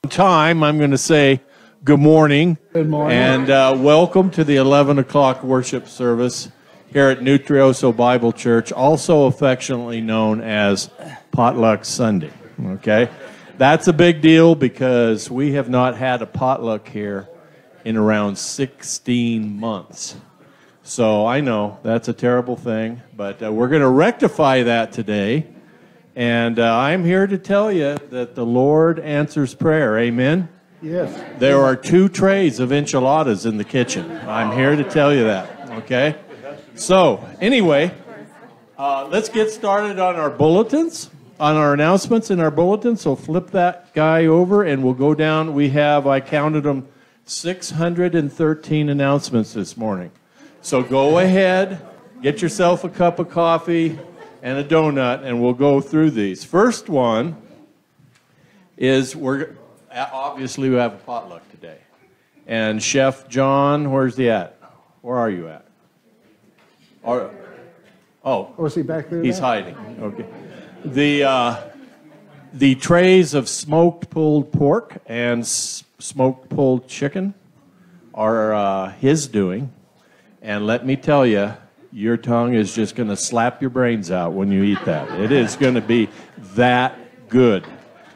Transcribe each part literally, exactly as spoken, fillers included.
Time, I'm going to say good morning. Good morning. And uh, welcome to the eleven o'clock worship service here at Nutrioso Bible Church, also affectionately known as Potluck Sunday. Okay? That's a big deal because we have not had a potluck here in around sixteen months. So I know that's a terrible thing, but uh, we're going to rectify that today. And uh, I'm here to tell you that the Lord answers prayer. Amen? Yes. There are two trays of enchiladas in the kitchen. I'm here to tell you that, okay? So, anyway, uh, let's get started on our bulletins, on our announcements in our bulletin. So flip that guy over and we'll go down. We have, I counted them, six hundred thirteen announcements this morning. So go ahead, get yourself a cup of coffee and a donut, and we'll go through these. First one is, we're obviously we have a potluck today. And Chef John, where's he at? Where are you at? Are, oh. Oh, is he back there? He's now? hiding. Okay. The, uh, the trays of smoked pulled pork and s- smoked pulled chicken are uh, his doing. And let me tell you, your tongue is just going to slap your brains out when you eat that. It is going to be that good.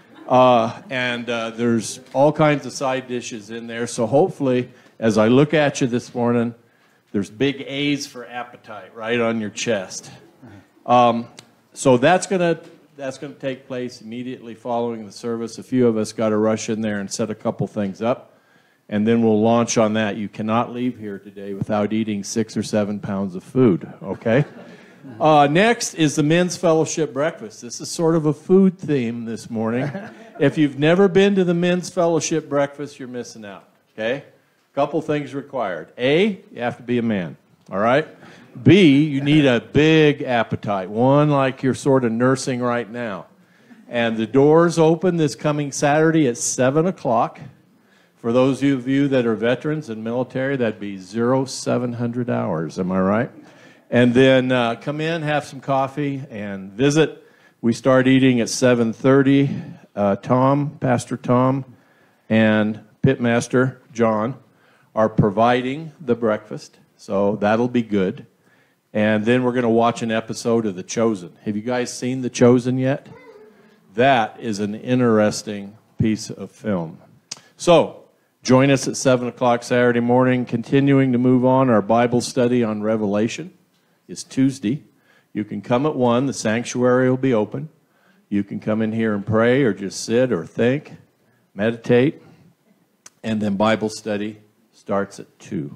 Uh, and uh, there's all kinds of side dishes in there. So hopefully, as I look at you this morning, there's big A's for appetite right on your chest. Um, so that's going to that's going to take place immediately following the service. A few of us got to rush in there and set a couple things up. And then we'll launch on that. You cannot leave here today without eating six or seven pounds of food, okay? Uh, next is the Men's Fellowship Breakfast. This is sort of a food theme this morning. If you've never been to the Men's Fellowship Breakfast, you're missing out, okay? Couple things required. A, you have to be a man, all right? B, you need a big appetite, one like you're sort of nursing right now. And the doors open this coming Saturday at seven o'clock. For those of you that are veterans and military, that'd be zero seven hundred hours. Am I right? And then uh, come in, have some coffee, and visit. We start eating at seven thirty. Uh, Tom, Pastor Tom, and Pitmaster John are providing the breakfast, so that'll be good. And then we're going to watch an episode of The Chosen. Have you guys seen The Chosen yet? That is an interesting piece of film. So, join us at seven o'clock Saturday morning. Continuing to move on, our Bible study on Revelation is Tuesday. You can come at one. The sanctuary will be open. You can come in here and pray or just sit or think, meditate. And then Bible study starts at two.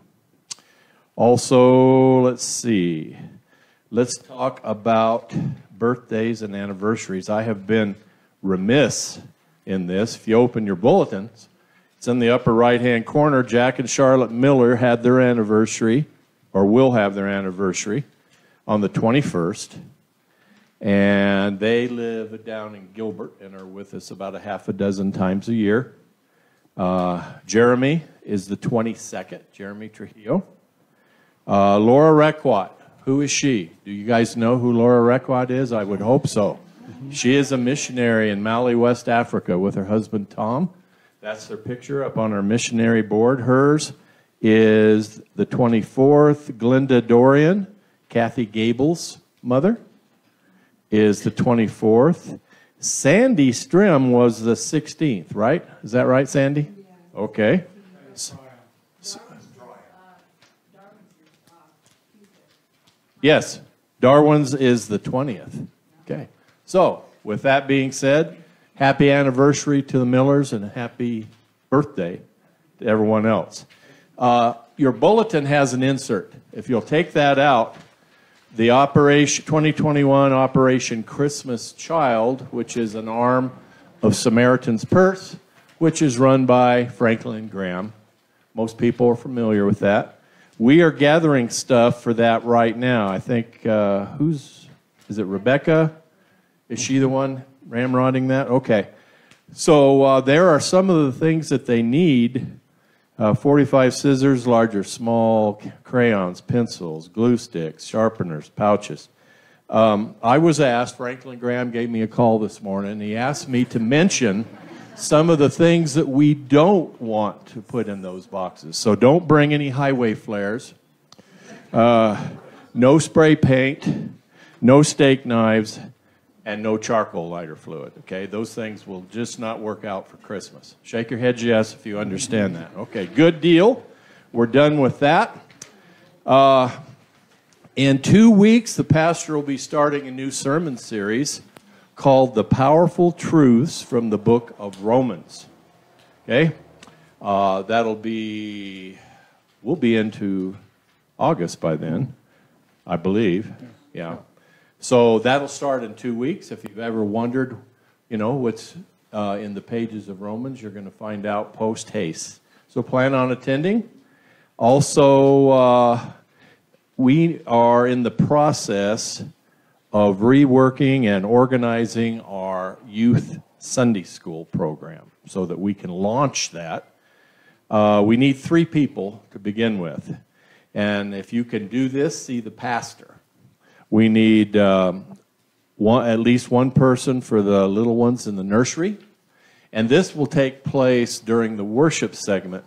Also, let's see. Let's talk about birthdays and anniversaries. I have been remiss in this. If you open your bulletins, it's in the upper right-hand corner. Jack and Charlotte Miller had their anniversary, or will have their anniversary, on the twenty-first. And they live down in Gilbert and are with us about a half a dozen times a year. Uh, Jeremy is the twenty-second, Jeremy Trujillo. Uh, Laura Requat, who is she? Do you guys know who Laura Requat is? I would hope so. Mm-hmm. She is a missionary in Mali, West Africa with her husband Tom. That's their picture up on our missionary board. Hers is the twenty-fourth. Glenda Dorian, Kathy Gable's mother, is the twenty-fourth. Sandy Strim was the sixteenth, right? Is that right, Sandy? Yeah. Okay. So, so, yes, Darwin's is the twentieth. Okay. So, with that being said, happy anniversary to the Millers and happy birthday to everyone else. Uh, your bulletin has an insert. If you'll take that out, the Operation twenty twenty-one Operation Christmas Child, which is an arm of Samaritan's Purse, which is run by Franklin Graham. Most people are familiar with that. We are gathering stuff for that right now. I think, uh, who's, is it Rebecca? Is she the one ramrodding that? Okay. So uh, there are some of the things that they need. Uh, forty-five scissors, large or small, crayons, pencils, glue sticks, sharpeners, pouches. Um, I was asked, Franklin Graham gave me a call this morning, he asked me to mention some of the things that we don't want to put in those boxes. So don't bring any highway flares, uh, no spray paint, no steak knives, and no charcoal lighter fluid, okay? Those things will just not work out for Christmas. Shake your head yes if you understand that. Okay, good deal. We're done with that. Uh, in two weeks, the pastor will be starting a new sermon series called The Powerful Truths from the Book of Romans, okay? Uh, that'll be, we'll be into August by then, I believe, yeah. So that'll start in two weeks. If you've ever wondered, you know, what's uh, in the pages of Romans, you're going to find out post haste. So plan on attending. Also, uh, we are in the process of reworking and organizing our youth Sunday school program so that we can launch that. Uh, we need three people to begin with. And if you can do this, see the pastor. We need um, one, at least one person for the little ones in the nursery. And this will take place during the worship segment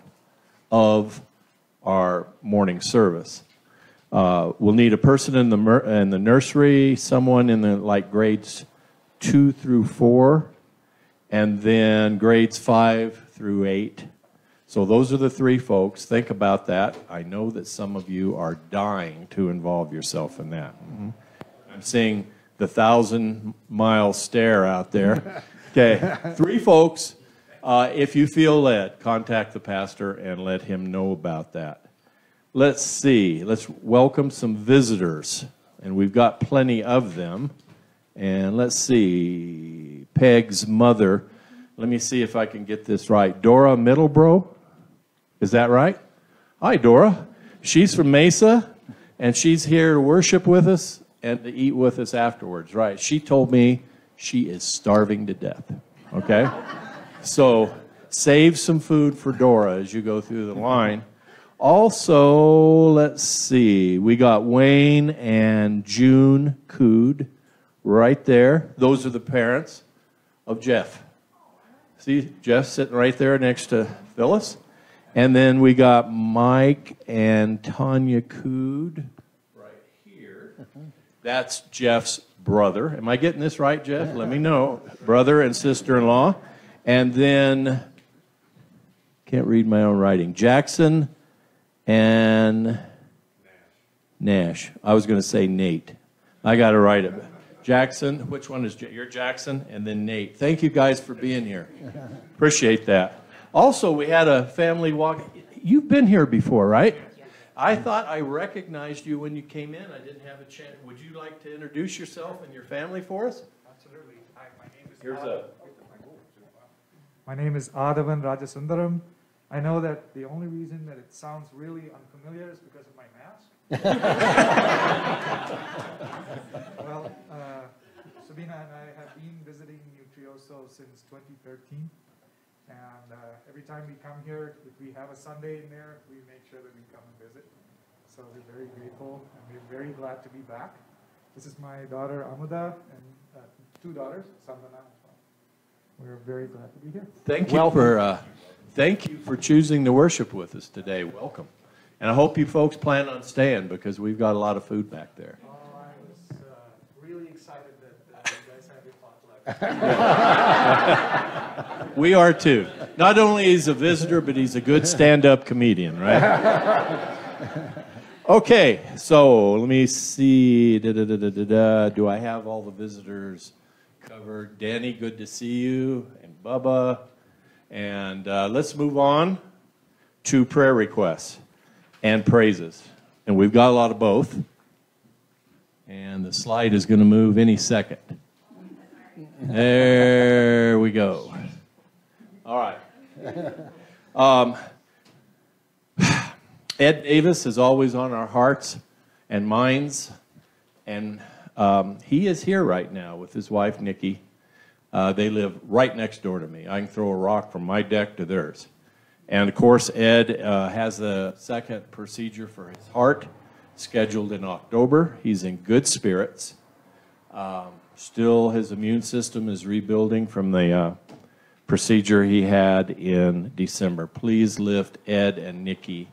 of our morning service. Uh, we'll need a person in the, in the nursery, someone in the like grades two through four, and then grades five through eight. So those are the three folks. Think about that. I know that some of you are dying to involve yourself in that. Mm-hmm. I'm seeing the thousand mile stare out there. Okay, three folks. Uh, if you feel led, contact the pastor and let him know about that. Let's see. Let's welcome some visitors. And we've got plenty of them. And let's see. Peg's mother. Let me see if I can get this right. Dora Middlebrough. Is that right? Hi, Dora. She's from Mesa, and she's here to worship with us and to eat with us afterwards, right? She told me she is starving to death, okay? So save some food for Dora as you go through the line. Also, let's see. We got Wayne and June Cood right there. Those are the parents of Jeff. See, Jeff sitting right there next to Phyllis. And then we got Mike and Tanya Cood right here. That's Jeff's brother. Am I getting this right, Jeff? Let me know. Brother and sister-in-law. And then, can't read my own writing, Jackson and Nash. I was going to say Nate. I got to write it. Jackson, which one is, J- you're Jackson, and then Nate. Thank you guys for being here. Appreciate that. Also, we had a family walk. You've been here before, right? I thought I recognized you when you came in. I didn't have a chance. Would you like to introduce yourself and your family for us? Absolutely. Hi, my name is Here's Adavan. a... My name is Adavan Rajasundaram. I know that the only reason that it sounds really unfamiliar is because of my mask. Well, uh, Sabina and I have been visiting Nutrioso since twenty thirteen. And uh, every time we come here, if we have a Sunday in there, we make sure that we come and visit. So we're very grateful, and we're very glad to be back. This is my daughter, Amuda, and uh, two daughters, Sandana as well. We're very glad to be here. Thank you for uh, thank you for choosing to worship with us today. Welcome. And I hope you folks plan on staying because we've got a lot of food back there. Oh, I was uh, really excited that uh, you guys had your potluck. We are too. Not only is he a visitor, but he's a good stand-up comedian, right? Okay, so let me see. Da, da, da, da, da, da. Do I have all the visitors covered? Danny, good to see you, and Bubba. And uh, let's move on to prayer requests and praises. And we've got a lot of both. And the slide is going to move any second. There we go. All right. Um, Ed Davis is always on our hearts and minds, and um, he is here right now with his wife, Nikki. Uh, they live right next door to me. I can throw a rock from my deck to theirs. And, of course, Ed uh, has a second procedure for his heart scheduled in October. He's in good spirits. Um, still, his immune system is rebuilding from the uh, procedure he had in December. Please lift Ed and Nikki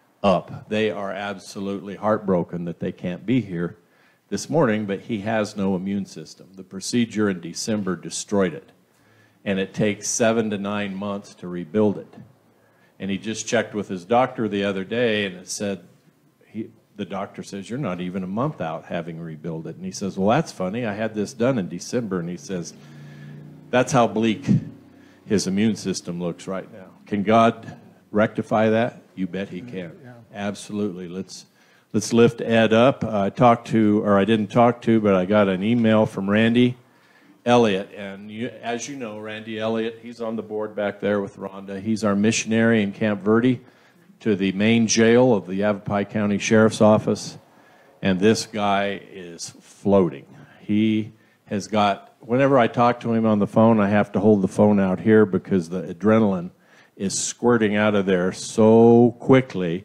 up. They are absolutely heartbroken that they can't be here this morning, but he has no immune system. The procedure in December destroyed it, and it takes seven to nine months to rebuild it. And he just checked with his doctor the other day, and it said, he, the doctor says, you're not even a month out having rebuilt it. And he says, well, that's funny. I had this done in December. And he says, that's how bleak his immune system looks right now. Can God rectify that? You bet he can. Yeah. Absolutely. Let's let's lift Ed up. Uh, I talked to, or I didn't talk to, but I got an email from Randy Elliott. And you, as you know, Randy Elliott, he's on the board back there with Rhonda. He's our missionary in Camp Verde to the main jail of the Yavapai County Sheriff's Office. And this guy is floating. He has got, whenever I talk to him on the phone, I have to hold the phone out here because the adrenaline is squirting out of there so quickly.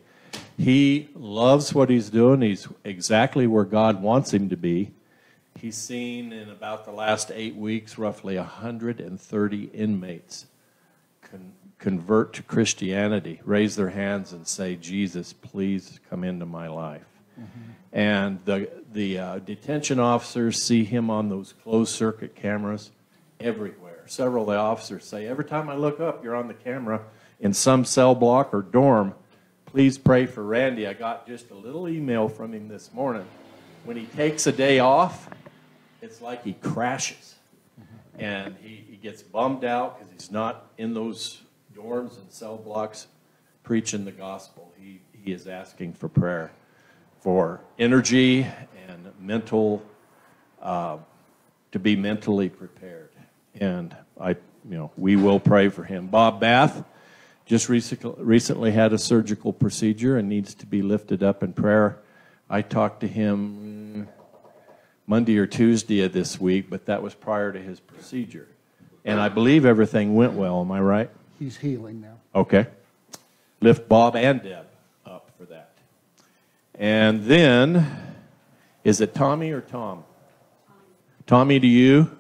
He loves what he's doing. He's exactly where God wants him to be. He's seen in about the last eight weeks roughly one hundred thirty inmates con convert to Christianity, raise their hands and say, Jesus, please come into my life. Mm-hmm. And the, the uh, detention officers see him on those closed-circuit cameras everywhere. Several of the officers say, every time I look up, you're on the camera in some cell block or dorm. Please pray for Randy. I got just a little email from him this morning. When he takes a day off, it's like he crashes. Mm-hmm. And he, he gets bummed out because he's not in those dorms and cell blocks preaching the gospel. He, he is asking for prayer, for energy and mental, uh, to be mentally prepared. And I, you know, we will pray for him. Bob Bath just recently, recently had a surgical procedure and needs to be lifted up in prayer. I talked to him Monday or Tuesday of this week, but that was prior to his procedure. And I believe everything went well. Am I right? He's healing now. Okay. Lift Bob and Deb up for that. And then, is it Tommy or Tom? Tommy to you?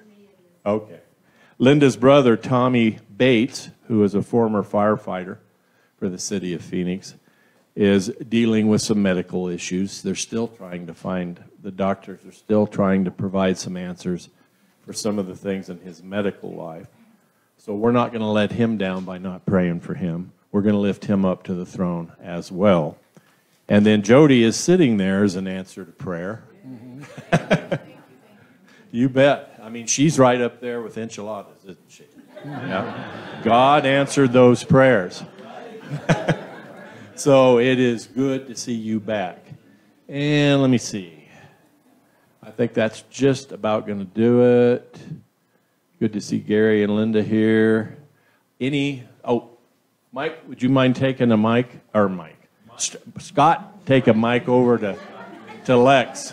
Okay. Linda's brother, Tommy Bates, who is a former firefighter for the city of Phoenix, is dealing with some medical issues. They're still trying to find, the doctors are still trying to provide some answers for some of the things in his medical life. So we're not going to let him down by not praying for him. We're going to lift him up to the throne as well. And then Jody is sitting there as an answer to prayer. Mm-hmm. You bet. I mean, she's right up there with enchiladas, isn't she? Yeah. God answered those prayers. So it is good to see you back. And let me see. I think that's just about going to do it. Good to see Gary and Linda here. Any, oh, Mike, would you mind taking a mic? Or Mike. St- Scott, take a mic over to, to Lex.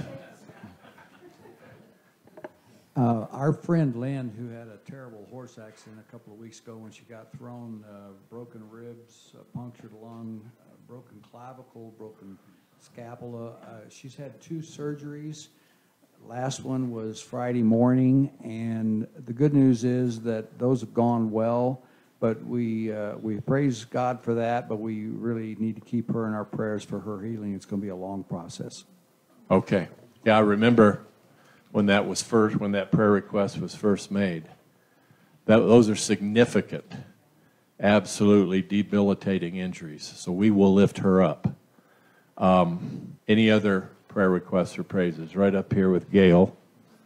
Uh, our friend Lynn, who had a terrible horse accident a couple of weeks ago when she got thrown, uh, broken ribs, uh, punctured lung, uh, broken clavicle, broken scapula. Uh, she's had two surgeries. Last one was Friday morning, and the good news is that those have gone well, but we, uh, we praise God for that, but we really need to keep her in our prayers for her healing. It's going to be a long process. Okay. Yeah, I remember when that was first, when that prayer request was first made. That, those are significant, absolutely debilitating injuries. So we will lift her up. Um, any other prayer requests or praises? Right up here with Gail.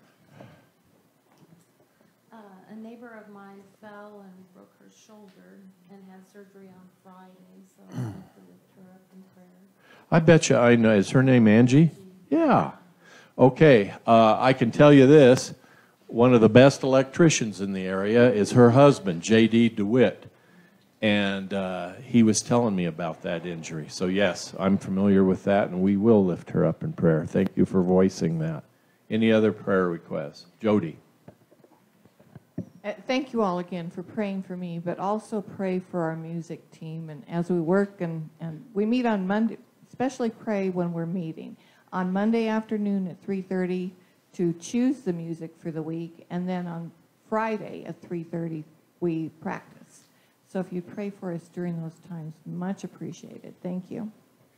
Uh, a neighbor of mine fell and broke her shoulder and had surgery on Friday, so I have to lift her up in prayer. I bet you I know. Is her name Angie? Yeah. Okay. Uh, I can tell you this. One of the best electricians in the area is her husband, J D DeWitt. And uh, he was telling me about that injury. So, yes, I'm familiar with that, and we will lift her up in prayer. Thank you for voicing that. Any other prayer requests? Jody. Uh, thank you all again for praying for me, but also pray for our music team. And as we work, and, and we meet on Monday, especially pray when we're meeting. On Monday afternoon at three thirty to choose the music for the week, and then on Friday at three thirty we practice. So if you pray for us during those times, much appreciated. Thank you.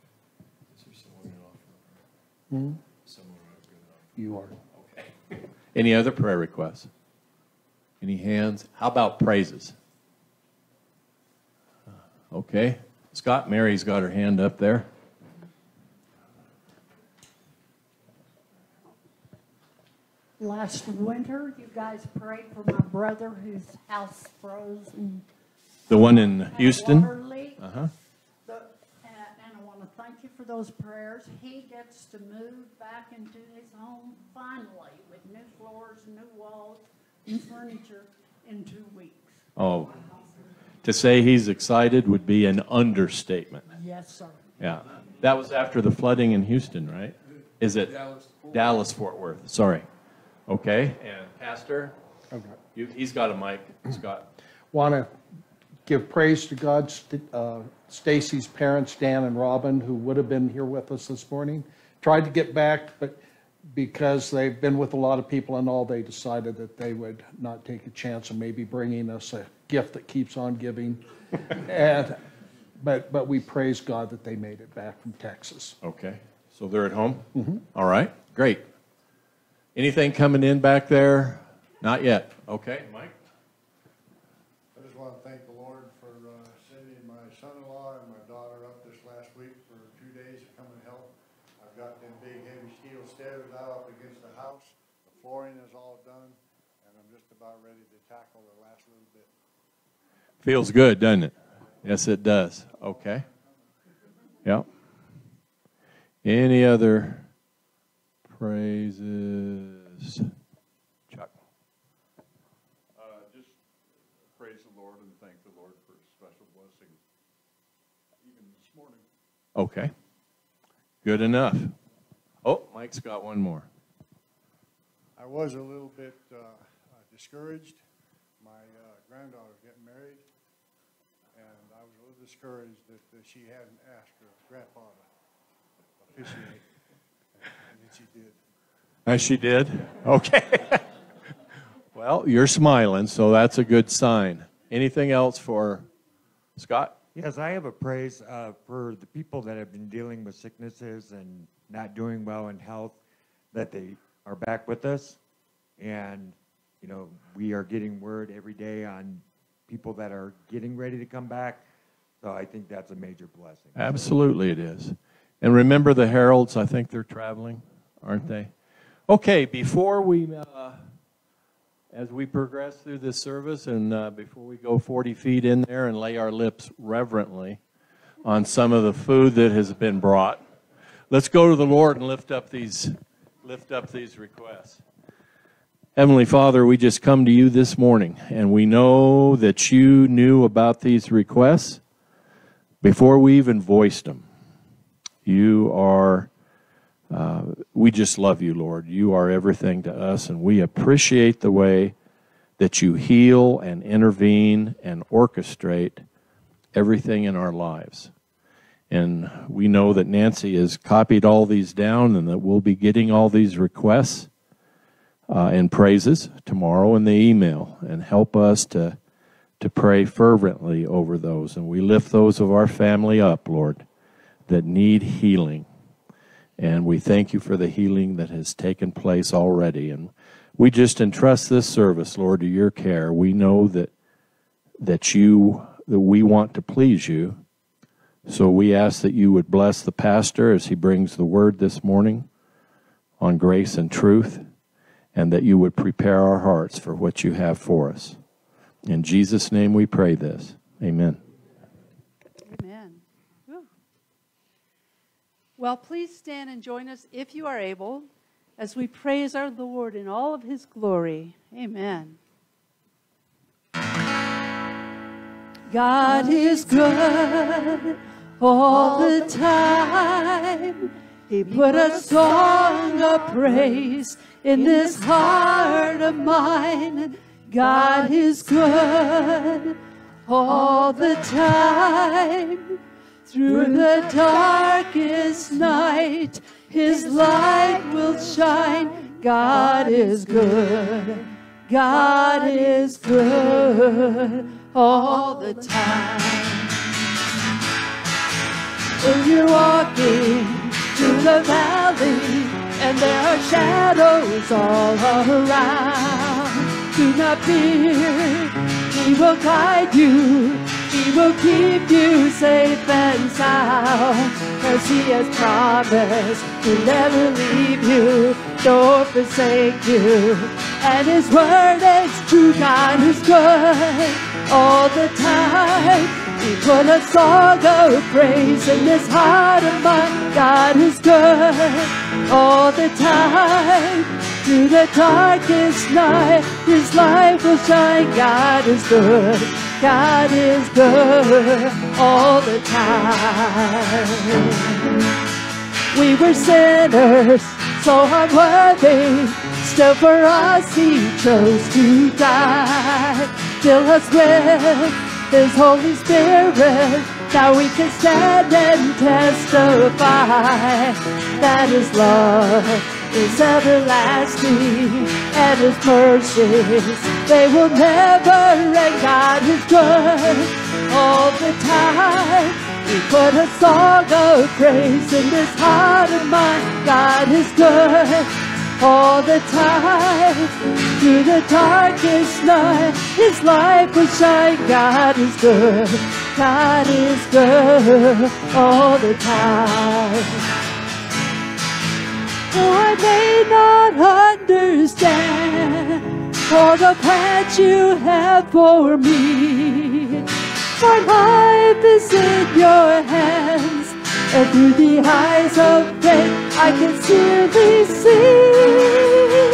Hmm? You are. Okay. Any other prayer requests? Any hands? How about praises? Okay. Scott, Mary's got her hand up there. Last winter, you guys prayed for my brother whose house froze and The one in had a Houston? water leak. Uh-huh. The- And and I want to thank you for those prayers. He gets to move back into his home finally with new floors, new walls, new furniture in two weeks. Oh, to say he's excited would be an understatement. Yes, sir. Yeah. That was after the flooding in Houston, right? Is it? Dallas, Fort Worth. Sorry. Okay. And Pastor, Okay. you, he's got a mic. Scott. Want to give praise to God, St- uh, Stacy's parents, Dan and Robin, who would have been here with us this morning. Tried to get back, but because they've been with a lot of people and all, they decided that they would not take a chance of maybe bringing us a gift that keeps on giving. and but but we praise God that they made it back from Texas. Okay. So they're at home? Mm-hmm. All right. Great. Anything coming in back there? Not yet. Okay. Mike? I just want to thank the Lord for uh, sending my son-in-law and my daughter up this last week for two days to come and help. I've got them big heavy steel stairs out up against the house. The flooring is all done, and I'm just about ready to tackle the last little bit. Feels good, doesn't it? Yes, it does. Okay. Yep. Any other praises? Chuck. Uh, just praise the Lord and thank the Lord for his special blessing, even this morning. Okay. Good enough. Oh, Mike's got one more. I was a little bit uh, discouraged. My uh, granddaughter's getting married, and I was a little discouraged that, that she hadn't asked her grandpa to officiate, and then she did. As she did? Okay. Well, you're smiling, so that's a good sign. Anything else for Scott? Yes, I have a praise uh, for the people that have been dealing with sicknesses and not doing well in health, that they are back with us. And, you know, we are getting word every day on people that are getting ready to come back. So I think that's a major blessing. Absolutely it is. And remember the Heralds, I think they're traveling, aren't they? Okay, before we, uh, as we progress through this service and uh, before we go forty feet in there and lay our lips reverently on some of the food that has been brought, let's go to the Lord and lift up these, lift up these requests. Heavenly Father, we just come to you this morning, and we know that you knew about these requests before we even voiced them. You are, uh, we just love you, Lord. You are everything to us, and we appreciate the way that you heal and intervene and orchestrate everything in our lives. And we know that Nancy has copied all these down and that we'll be getting all these requests uh, and praises tomorrow in the email, and help us to, to pray fervently over those. And we lift those of our family up, Lord, that need healing. And we thank you for the healing that has taken place already. And we just entrust this service, Lord, to your care. We know that that you that we want to please you. So we ask that you would bless the pastor as he brings the word this morning on grace and truth, and that you would prepare our hearts for what you have for us. In Jesus' name we pray this. Amen. Amen. Whew. Well, please stand and join us if you are able as we praise our Lord in all of his glory. Amen. God is good all the time. He put a song of praise in this heart of mine. God is good all the time. Through the darkest night, his light will shine. God is good. God is good all the time. When you're walking through the valley and there are shadows all around, do not fear. He will guide you. He will keep you safe and sound, 'cause He has promised to never leave you nor forsake you. And His word is true. God is good all the time. He put a song of praise in this heart of mine. God is good all the time. Through the darkest night, His light will shine. God is good. God is good all the time. We were sinners, so unworthy. Still for us He chose to die. Fill us with His Holy Spirit. Now we can stand and testify that His love is everlasting, and His mercies, they will never end. God is good all the time. We put a song of praise in this heart of mine. God is good all the time. Through the darkest night, His light will shine. God is good. God is good all the time. Oh, I may not understand all the plans You have for me. My life is in Your hands, and through the eyes of faith I can clearly see.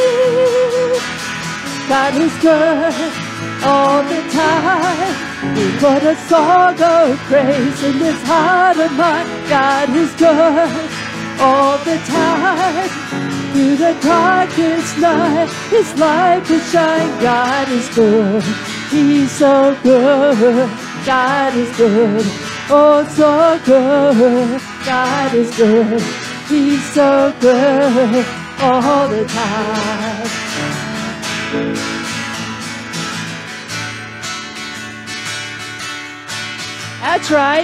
God is good all the time. We put a song of praise in this heart of mine. God is good all the time. Through the darkest night, His light will shine. God is good. He's so good. God is good. Oh, so good. God is good. He's so good all the time. That's right.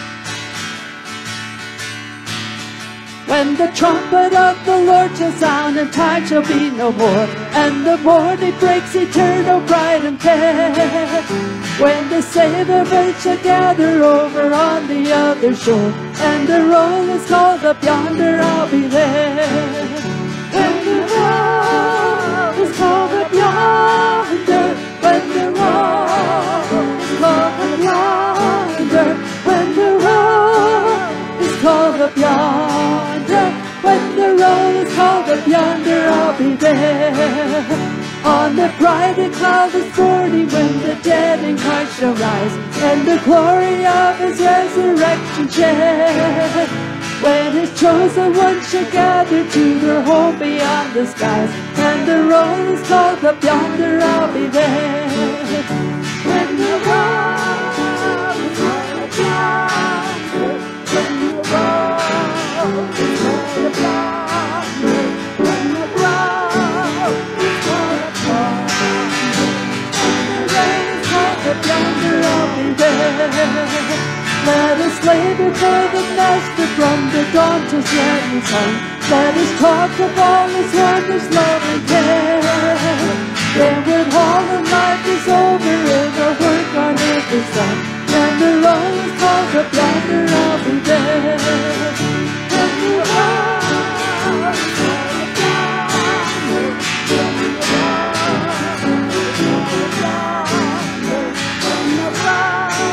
When the trumpet of the Lord shall sound, and time shall be no more, and the morning breaks eternal, bright and fair. When the saved of earth shall gather over on the other shore, and the roll is called up yonder, I'll be there. When the roll is called up yonder, when the roll is called up yonder, when the roll is called up yonder, when the roll is called up yonder, I'll be there. On the bright and cloudless morning, when the dead in Christ shall rise, and the glory of His resurrection share. When His chosen ones shall gather to their home beyond the skies, and the roll is called up yonder, I'll be there. When the roll is called up yonder, when the roll is called up yonder, when the roll is called up yonder, and the rain is called up yonder, I'll be there. Let us labor for the Master from the dawn till setting sun. Let us talk of all His wonders, love and care. Then when all of life is over and our work on earth is done, and the roll is called up yonder, I'll be there. When the roll is called up yonder, when the roll is called up yonder, when the roll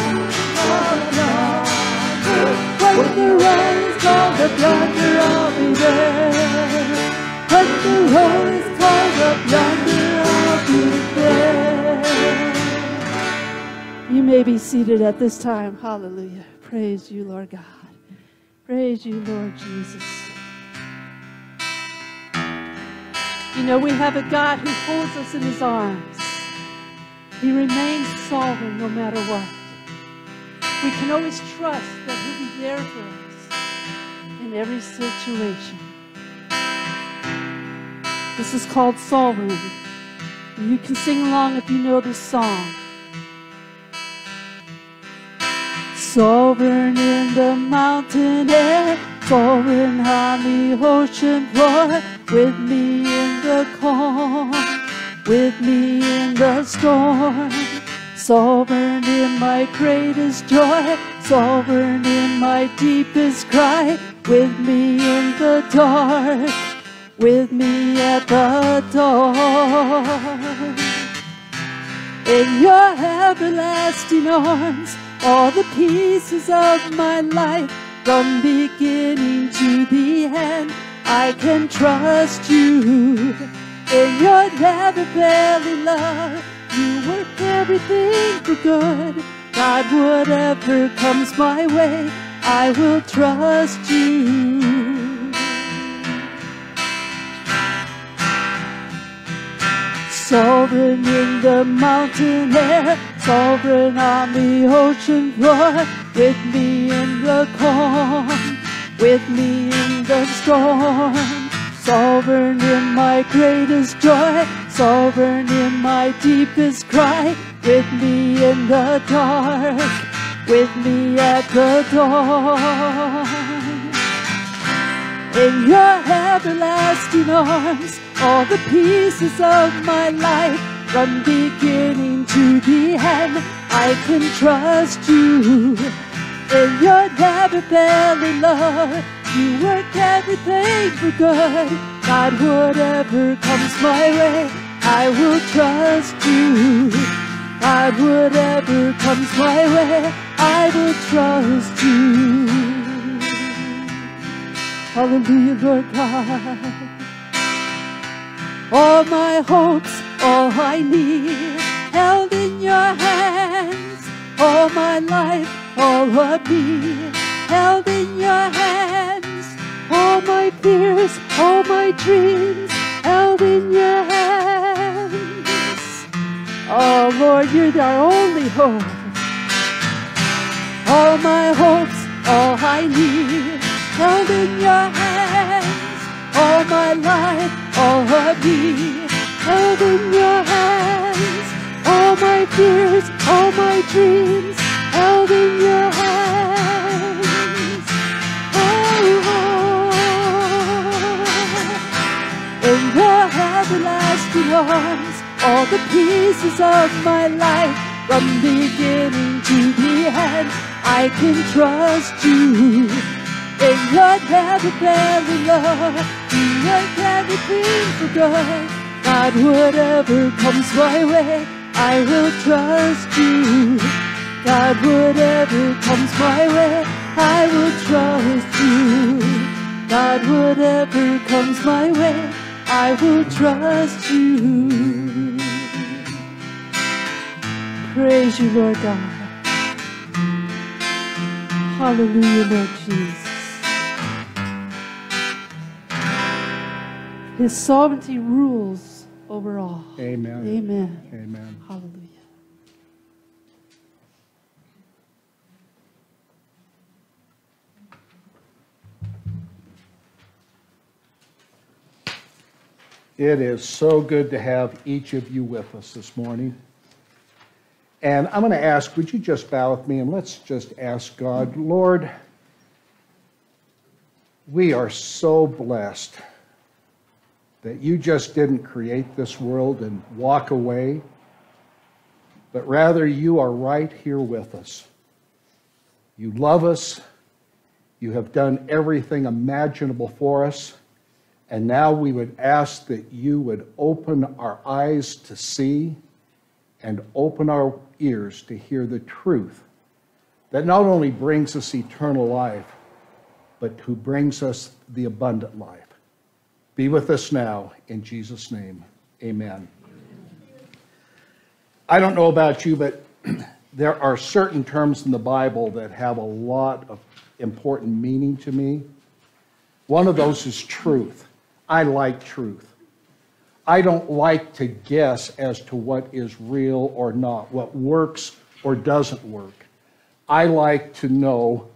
when the roll is called up yonder, I'll be there. When the roll is called up yonder, I'll be there. You may be seated at this time. Hallelujah. Praise You, Lord God. Praise You, Lord Jesus. You know, we have a God who holds us in His arms. He remains sovereign no matter what. We can always trust that He'll be there for us in every situation. This is called sovereign. You can sing along if you know this song. Sovereign in the mountain air, soaring on the ocean floor, with me in the calm, with me in the storm. Sovereign in my greatest joy, sovereign in my deepest cry, with me in the dark, with me at the dawn. In your everlasting arms, all the pieces of my life, from beginning to the end, I can trust you. In your never-failing love, you work everything for good. God, whatever comes my way, I will trust you. Sovereign in the mountain air, sovereign on the ocean floor, with me in the calm, with me in the storm. Sovereign in my greatest joy, sovereign in my deepest cry, with me in the dark, with me at the dawn. In your everlasting arms, all the pieces of my life, from beginning to the end, I can trust you. In your never-failing love, you work everything for good. God, whatever comes my way, I will trust you. God, whatever comes my way, I will trust you. Hallelujah, Lord God. All my hopes, all I need, held in your hands. All my life, all of me, held in your hands. All my fears, all my dreams, held in your hands. Oh Lord, you're our only hope. All my hopes, all I need, held in your hands. All my life, all of me, held in your hands. All my fears, all my dreams, held in your hands. Oh, oh. In your everlasting arms, all the pieces of my life, from beginning to the end, I can trust you. In your never-failing love, you work everything for good. God, whatever comes my way, I will trust you. God, whatever comes my way, I will trust you. God, whatever comes my way, I will trust you. Praise you, Lord God. Hallelujah, Lord Jesus. His sovereignty rules over all. Amen. Amen. Amen. Hallelujah. It is so good to have each of you with us this morning. And I'm going to ask, would you just bow with me and let's just ask God, Lord, we are so blessed that you just didn't create this world and walk away, but rather you are right here with us. You love us. You have done everything imaginable for us. And now we would ask that you would open our eyes to see and open our ears to hear the truth that not only brings us eternal life, but who brings us the abundant life. Be with us now, in Jesus' name, amen. I don't know about you, but there are certain terms in the Bible that have a lot of important meaning to me. One of those is truth. I like truth. I don't like to guess as to what is real or not, what works or doesn't work. I like to know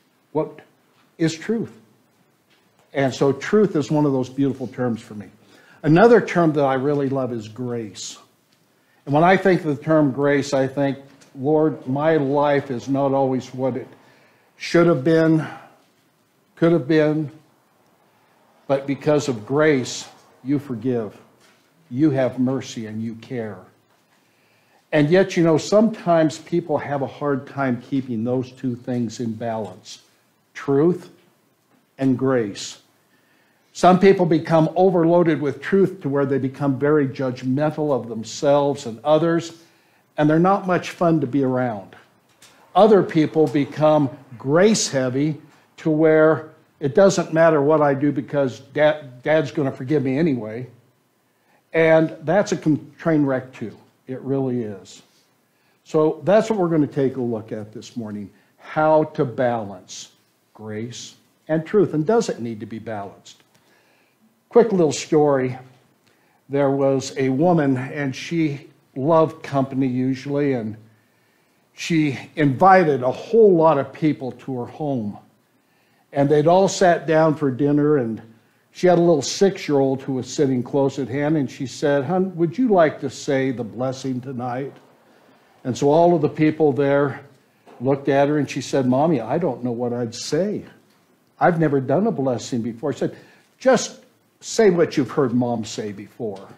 what is truth. And so truth is one of those beautiful terms for me. Another term that I really love is grace. And when I think of the term grace, I think, Lord, my life is not always what it should have been, could have been, but because of grace, you forgive. You have mercy and you care. And yet, you know, sometimes people have a hard time keeping those two things in balance, truth and grace. Some people become overloaded with truth to where they become very judgmental of themselves and others, and they're not much fun to be around. Other people become grace heavy to where it doesn't matter what I do because dad, Dad's going to forgive me anyway. And that's a train wreck too. It really is. So that's what we're going to take a look at this morning, how to balance grace and truth. And does it need to be balanced? Quick little story. There was a woman, and she loved company usually, and she invited a whole lot of people to her home. And they'd all sat down for dinner, and she had a little six-year-old who was sitting close at hand, and she said, "Hon, would you like to say the blessing tonight?" And so all of the people there looked at her, and she said, "Mommy, I don't know what I'd say. I've never done a blessing before." She said, "Just say what you've heard Mom say before."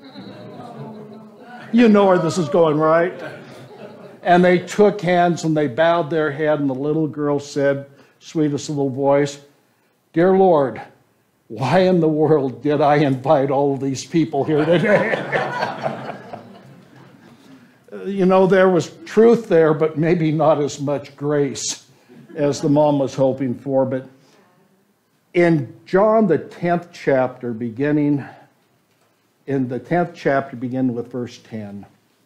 You know where this is going, right? And they took hands and they bowed their head, and the little girl said, sweetest little voice, "Dear Lord, why in the world did I invite all of these people here today?" You know, there was truth there, but maybe not as much grace as the mom was hoping for. But in John, the tenth chapter, beginning in the tenth chapter, beginning with verse ten,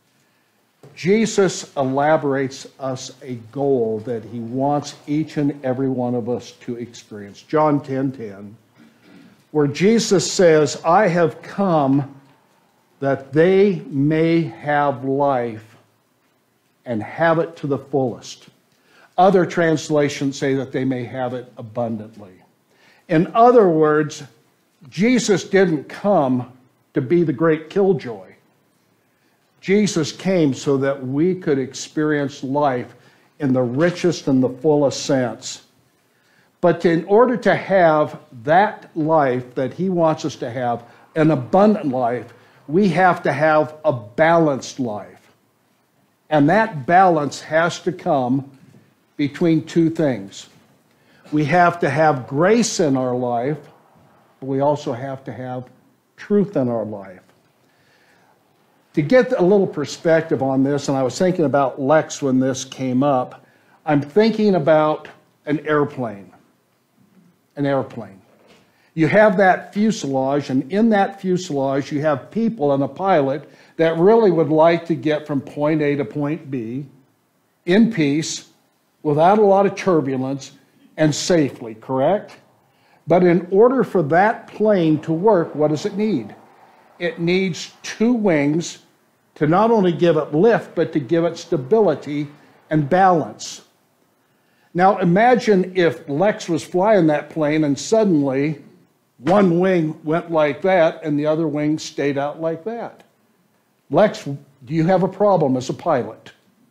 Jesus elaborates us a goal that he wants each and every one of us to experience. John ten ten, where Jesus says, "I have come that they may have life and have it to the fullest." Other translations say that they may have it abundantly. In other words, Jesus didn't come to be the great killjoy. Jesus came so that we could experience life in the richest and the fullest sense. But in order to have that life that he wants us to have, an abundant life, we have to have a balanced life. And that balance has to come between two things. We have to have grace in our life, but we also have to have truth in our life. To get a little perspective on this, and I was thinking about Lex when this came up, I'm thinking about an airplane. An airplane. You have that fuselage, and in that fuselage you have people and a pilot that really would like to get from point A to point B in peace, without a lot of turbulence, and safely, correct? But in order for that plane to work, what does it need? It needs two wings to not only give it lift, but to give it stability and balance. Now imagine if Lex was flying that plane and suddenly one wing went like that and the other wing stayed out like that. Lex, do you have a problem as a pilot?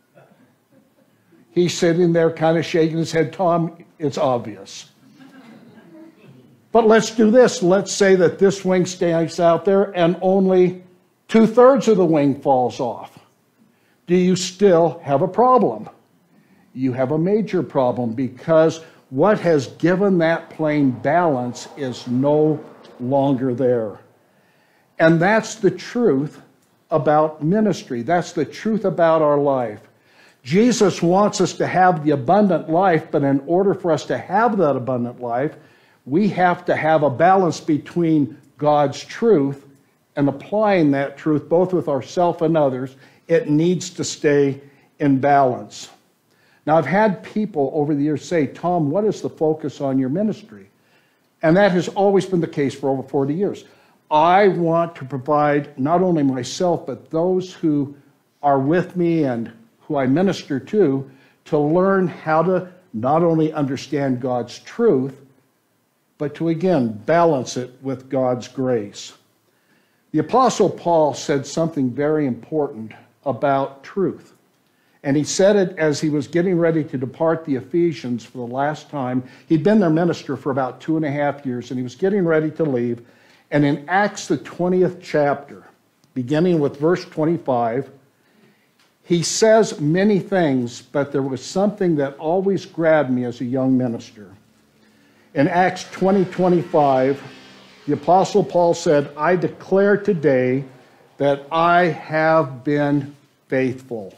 He's sitting there kind of shaking his head. Tom, it's obvious. But let's do this. Let's say that this wing stays out there and only two-thirds of the wing falls off. Do you still have a problem? You have a major problem, because what has given that plane balance is no longer there. And that's the truth about ministry. That's the truth about our life. Jesus wants us to have the abundant life, but in order for us to have that abundant life, we have to have a balance between God's truth and applying that truth both with ourselves and others. It needs to stay in balance. Now, I've had people over the years say, "Tom, what is the focus on your ministry?" And that has always been the case for over forty years. I want to provide not only myself, but those who are with me and who I minister to, to learn how to not only understand God's truth, but to, again, balance it with God's grace. The Apostle Paul said something very important about truth. And he said it as he was getting ready to depart the Ephesians for the last time. He'd been their minister for about two and a half years, and he was getting ready to leave. And in Acts, the twentieth chapter, beginning with verse twenty-five, he says many things, but there was something that always grabbed me as a young minister. In Acts twenty twenty-five, the Apostle Paul said, I declare today that I have been faithful.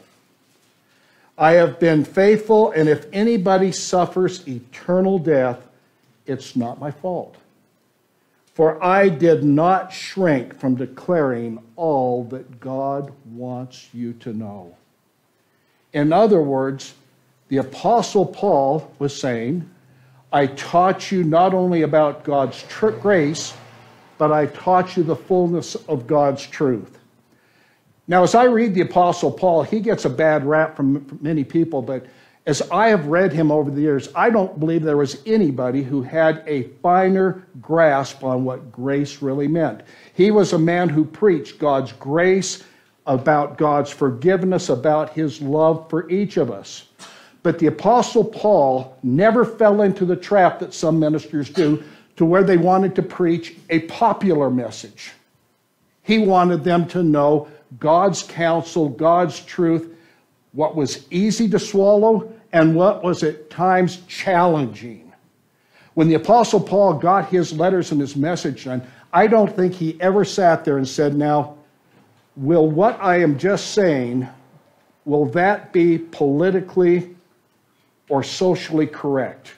I have been faithful, and if anybody suffers eternal death, it's not my fault. For I did not shrink from declaring all that God wants you to know. In other words, the Apostle Paul was saying, I taught you not only about God's tr- grace, but I taught you the fullness of God's truth. Now, as I read the Apostle Paul, he gets a bad rap from many people, but as I have read him over the years, I don't believe there was anybody who had a finer grasp on what grace really meant. He was a man who preached God's grace, about God's forgiveness, about his love for each of us. But the Apostle Paul never fell into the trap that some ministers do, to where they wanted to preach a popular message. He wanted them to know God's counsel, God's truth, what was easy to swallow and what was at times challenging. When the Apostle Paul got his letters and his message done, I don't think he ever sat there and said, now, will what I am just saying, will that be politically or socially correct?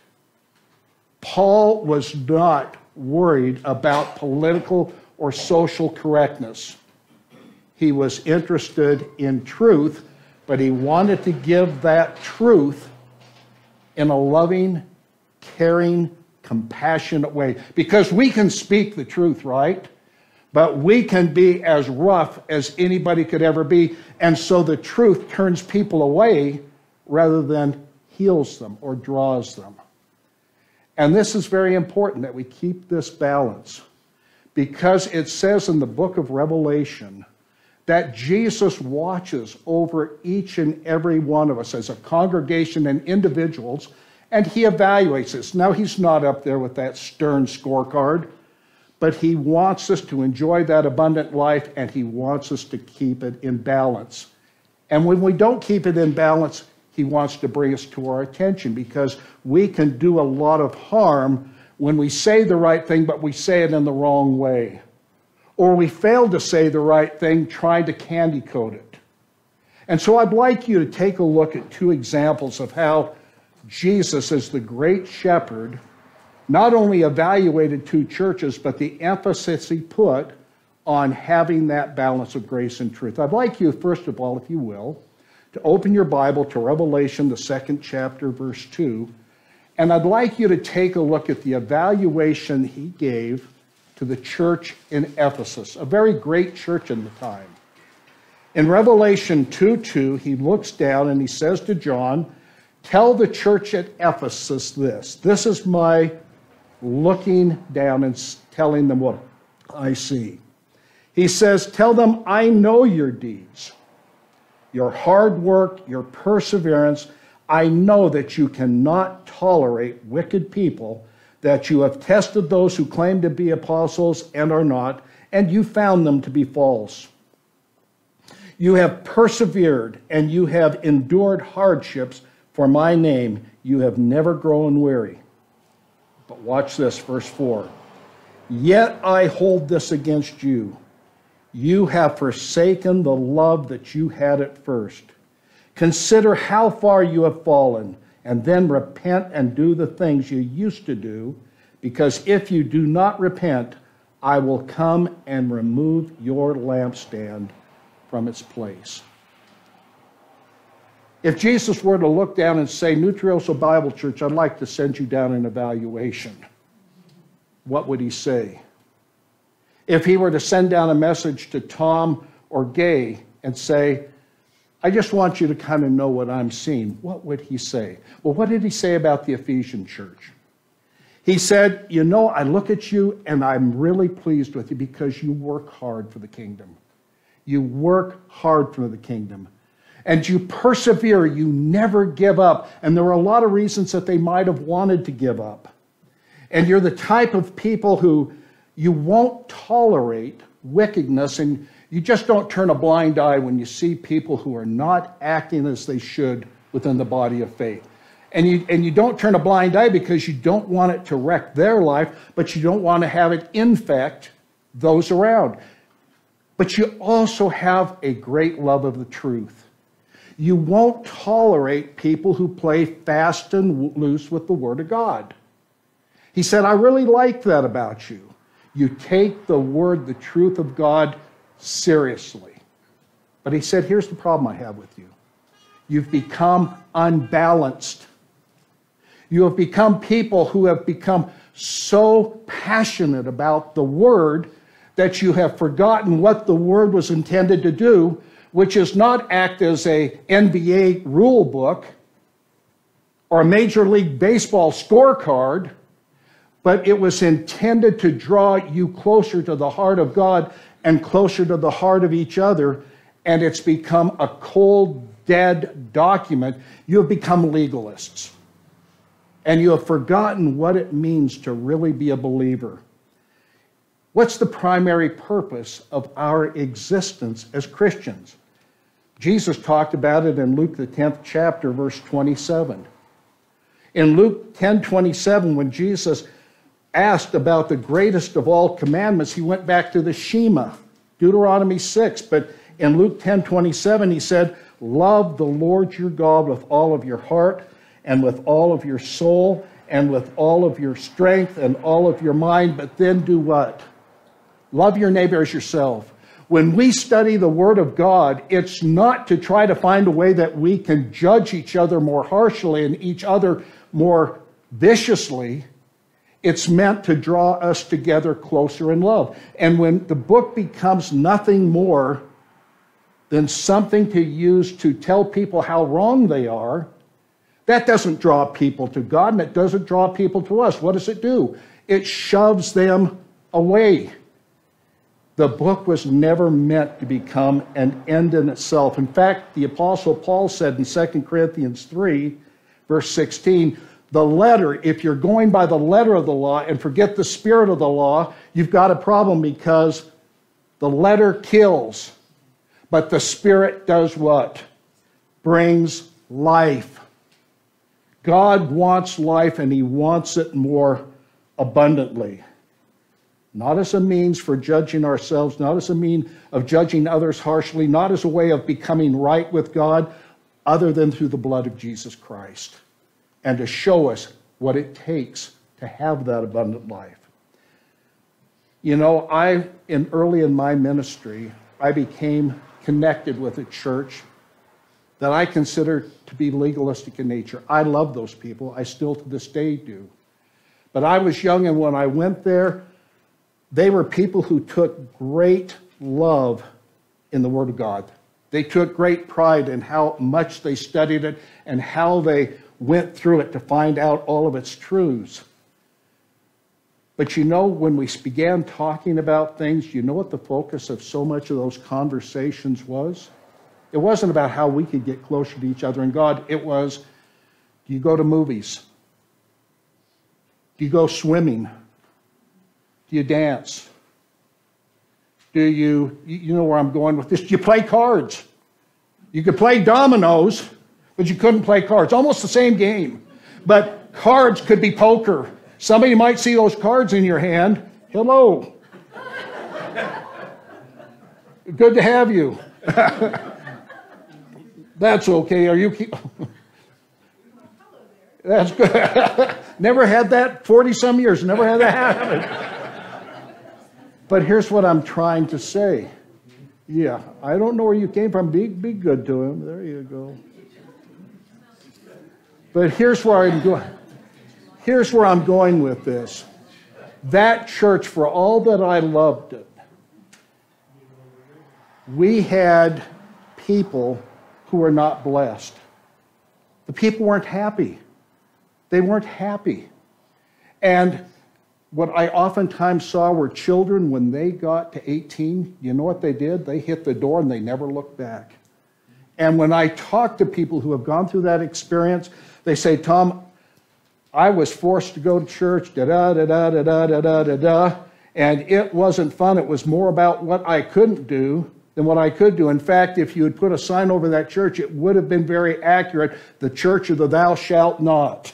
Paul was not worried about political or social correctness. He was interested in truth, but he wanted to give that truth in a loving, caring, compassionate way. Because we can speak the truth, right? But we can be as rough as anybody could ever be. And so the truth turns people away rather than heals them or draws them. And this is very important that we keep this balance, because it says in the book of Revelation that Jesus watches over each and every one of us as a congregation and individuals, and he evaluates us. Now, he's not up there with that stern scorecard, but he wants us to enjoy that abundant life, and he wants us to keep it in balance. And when we don't keep it in balance, he wants to bring us to our attention, because we can do a lot of harm when we say the right thing, but we say it in the wrong way. Or we fail to say the right thing, trying to candy coat it. And so I'd like you to take a look at two examples of how Jesus, as the great shepherd, not only evaluated two churches, but the emphasis he put on having that balance of grace and truth. I'd like you, first of all, if you will, to open your Bible to Revelation, the second chapter, verse two. And I'd like you to take a look at the evaluation he gave to the church in Ephesus, a very great church in the time. In Revelation two two, he looks down and he says to John, tell the church at Ephesus this. This is my looking down and telling them what I see. He says, tell them, I know your deeds, your hard work, your perseverance. I know that you cannot tolerate wicked people, that you have tested those who claim to be apostles and are not, and you found them to be false. You have persevered and you have endured hardships for my name. You have never grown weary. But watch this, verse four. Yet I hold this against you. You have forsaken the love that you had at first. Consider how far you have fallen, and then repent and do the things you used to do, because if you do not repent, I will come and remove your lampstand from its place. If Jesus were to look down and say, New Trioso Bible Church, I'd like to send you down an evaluation, what would he say? If he were to send down a message to Tom or Gay and say, I just want you to kind of know what I'm seeing, what would he say? Well, what did he say about the Ephesian church? He said, you know, I look at you and I'm really pleased with you because you work hard for the kingdom. You work hard for the kingdom. And you persevere. You never give up. And there were a lot of reasons that they might have wanted to give up. And you're the type of people who you won't tolerate wickedness, and you just don't turn a blind eye when you see people who are not acting as they should within the body of faith. And you, and you don't turn a blind eye because you don't want it to wreck their life, but you don't want to have it infect those around. But you also have a great love of the truth. You won't tolerate people who play fast and loose with the Word of God. He said, I really like that about you. You take the Word, the truth of God, seriously. But he said, here's the problem I have with you. You've become unbalanced. You have become people who have become so passionate about the Word that you have forgotten what the Word was intended to do, which is not act as a N B A rule book or a Major League Baseball scorecard, but it was intended to draw you closer to the heart of God and closer to the heart of each other, and it's become a cold, dead document. You have become legalists. And you have forgotten what it means to really be a believer. What's the primary purpose of our existence as Christians? Jesus talked about it in Luke the tenth chapter, verse twenty-seven. In Luke ten twenty-seven, when Jesus asked about the greatest of all commandments, he went back to the Shema, Deuteronomy six. But in Luke ten twenty-seven, he said, love the Lord your God with all of your heart, and with all of your soul, and with all of your strength, and all of your mind, but then do what? Love your neighbor as yourself. When we study the Word of God, it's not to try to find a way that we can judge each other more harshly and each other more viciously. It's meant to draw us together closer in love. And when the book becomes nothing more than something to use to tell people how wrong they are, that doesn't draw people to God, and it doesn't draw people to us. What does it do? It shoves them away. The book was never meant to become an end in itself. In fact, the Apostle Paul said in Second Corinthians three, verse sixteen, the letter, if you're going by the letter of the law and forget the spirit of the law, you've got a problem, because the letter kills, but the spirit does what? Brings life. God wants life, and he wants it more abundantly. Not as a means for judging ourselves, not as a means of judging others harshly, not as a way of becoming right with God, other than through the blood of Jesus Christ, and to show us what it takes to have that abundant life. You know, I, in early in my ministry, I became connected with a church that I consider to be legalistic in nature. I love those people. I still to this day do. But I was young, and when I went there, they were people who took great love in the Word of God. They took great pride in how much they studied it and how they went through it to find out all of its truths. But you know, when we began talking about things, you know what the focus of so much of those conversations was? It wasn't about how we could get closer to each other in God. It was, do you go to movies? Do you go swimming? Do you dance? Do you, you know where I'm going with this? Do you play cards? You could play dominoes, but you couldn't play cards. Almost the same game. But cards could be poker. Somebody might see those cards in your hand. Hello. Good to have you. That's okay. Are you? That's good. Never had that. Forty some years. Never had that happen. But here's what I'm trying to say. Yeah, I don't know where you came from. Be be good to him. There you go. But here's where I'm going. Here's where I'm going with this. That church, for all that I loved it, we had people who were not blessed. The people weren't happy. They weren't happy. And what I oftentimes saw were children, when they got to eighteen, you know what they did? They hit the door and they never looked back. And when I talk to people who have gone through that experience, they say, Tom, I was forced to go to church, da-da, da-da, da-da, da-da, da-da, and it wasn't fun. It was more about what I couldn't do than what I could do. In fact, if you had put a sign over that church, it would have been very accurate, the church of the thou shalt not.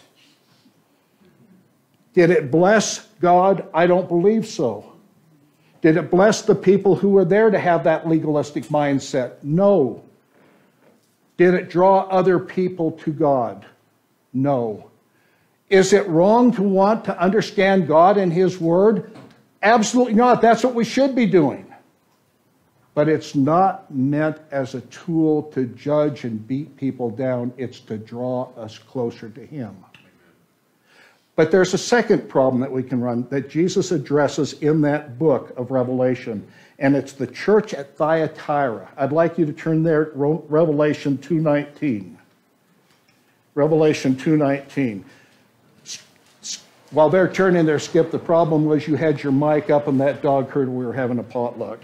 Did it bless God? I don't believe so. Did it bless the people who were there to have that legalistic mindset? No. Did it draw other people to God? No. Is it wrong to want to understand God and His Word? Absolutely not. That's what we should be doing. But it's not meant as a tool to judge and beat people down. It's to draw us closer to Him. But there's a second problem that we can run that Jesus addresses in that book of Revelation, and it's the church at Thyatira. I'd like you to turn there, Revelation two nineteen. Revelation two nineteen. While they're turning there, Skip, the problem was you had your mic up and that dog heard we were having a potluck.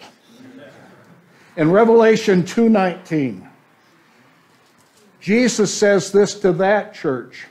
In Revelation two nineteen, Jesus says this to that church.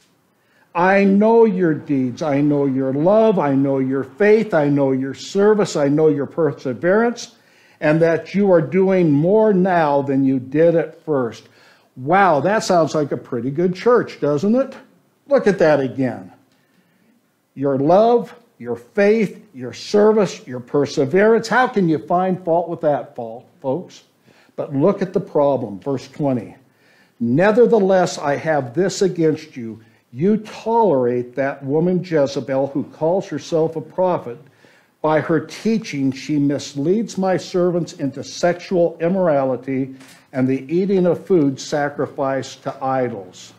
I know your deeds. I know your love. I know your faith. I know your service. I know your perseverance, and that you are doing more now than you did at first. Wow, that sounds like a pretty good church, doesn't it? Look at that again. Your love, your faith, your service, your perseverance. How can you find fault with that, fault, folks? But look at the problem, verse twenty. Nevertheless, I have this against you. You tolerate that woman Jezebel, who calls herself a prophet. By her teaching, she misleads my servants into sexual immorality and the eating of food sacrificed to idols.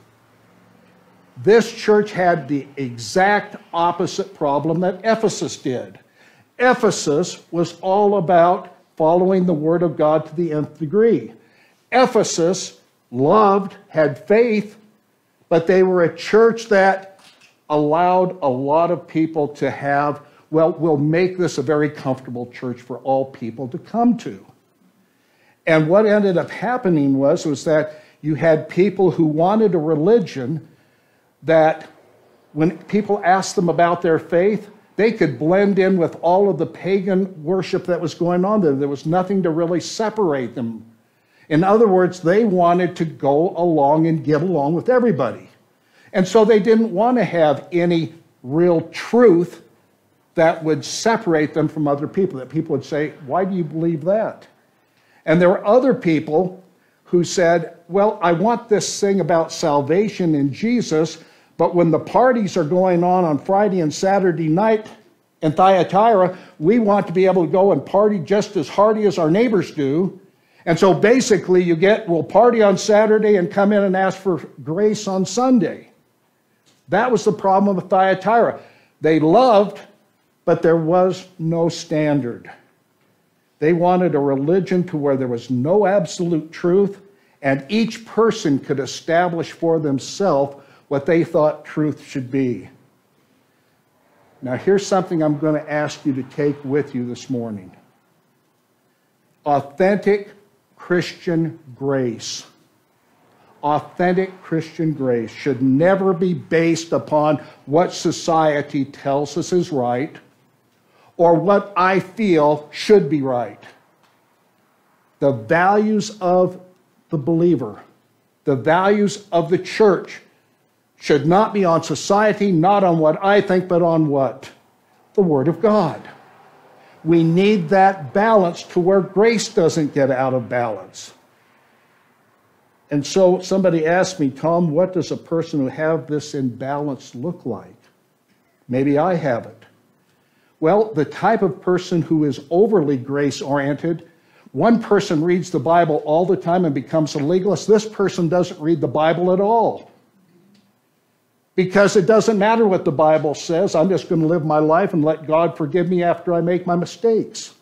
This church had the exact opposite problem that Ephesus did. Ephesus was all about following the Word of God to the nth degree. Ephesus loved, had faith, but they were a church that allowed a lot of people to have, well, we'll make this a very comfortable church for all people to come to. And what ended up happening was, was that you had people who wanted a religion that when people asked them about their faith, they could blend in with all of the pagan worship that was going on there. There was nothing to really separate them. In other words, they wanted to go along and get along with everybody. And so they didn't want to have any real truth that would separate them from other people, that people would say, why do you believe that? And there were other people who said, well, I want this thing about salvation in Jesus, but when the parties are going on on Friday and Saturday night in Thyatira, we want to be able to go and party just as hearty as our neighbors do. And so basically you get, we'll party on Saturday and come in and ask for grace on Sunday. That was the problem with Thyatira. They loved, but there was no standard. They wanted a religion to where there was no absolute truth, and each person could establish for themselves what they thought truth should be. Now here's something I'm going to ask you to take with you this morning. Authentic Christian grace, authentic Christian grace should never be based upon what society tells us is right or what I feel should be right. The values of the believer, the values of the church should not be on society, not on what I think, but on what? The Word of God. We need that balance to where grace doesn't get out of balance. And so somebody asked me, Tom, what does a person who have this imbalance look like? Maybe I have it. Well, the type of person who is overly grace-oriented, one person reads the Bible all the time and becomes a legalist. This person doesn't read the Bible at all. Because it doesn't matter what the Bible says. I'm just going to live my life and let God forgive me after I make my mistakes.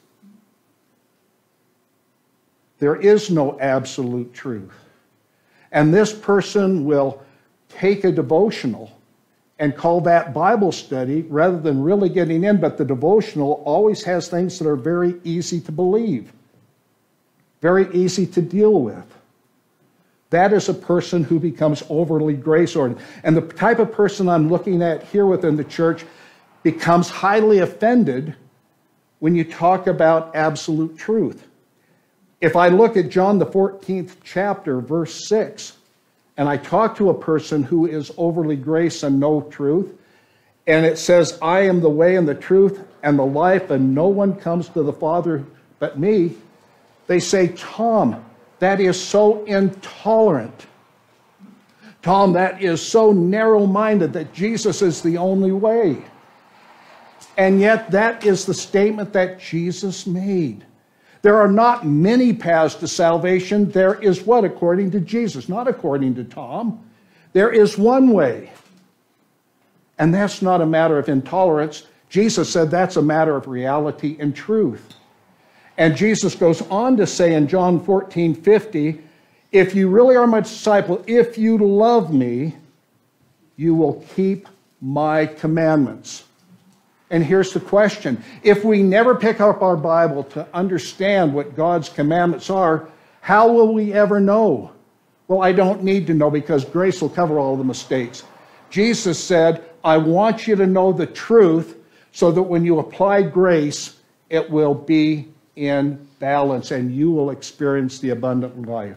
There is no absolute truth. And this person will take a devotional and call that Bible study rather than really getting in, but the devotional always has things that are very easy to believe, very easy to deal with. That is a person who becomes overly grace-oriented. And the type of person I'm looking at here within the church becomes highly offended when you talk about absolute truth. If I look at John the fourteenth chapter, verse six, and I talk to a person who is overly grace and no truth, and it says, I am the way and the truth and the life, and no one comes to the Father but me, they say, Tom, that is so intolerant. Tom, that is so narrow-minded that Jesus is the only way. And yet that is the statement that Jesus made. There are not many paths to salvation. There is what? According to Jesus, not according to Tom. There is one way. And that's not a matter of intolerance. Jesus said that's a matter of reality and truth. And Jesus goes on to say in John fourteen fifty, if you really are my disciple, if you love me, you will keep my commandments. And here's the question. If we never pick up our Bible to understand what God's commandments are, how will we ever know? Well, I don't need to know because grace will cover all the mistakes. Jesus said, I want you to know the truth so that when you apply grace, it will be in balance and you will experience the abundant life.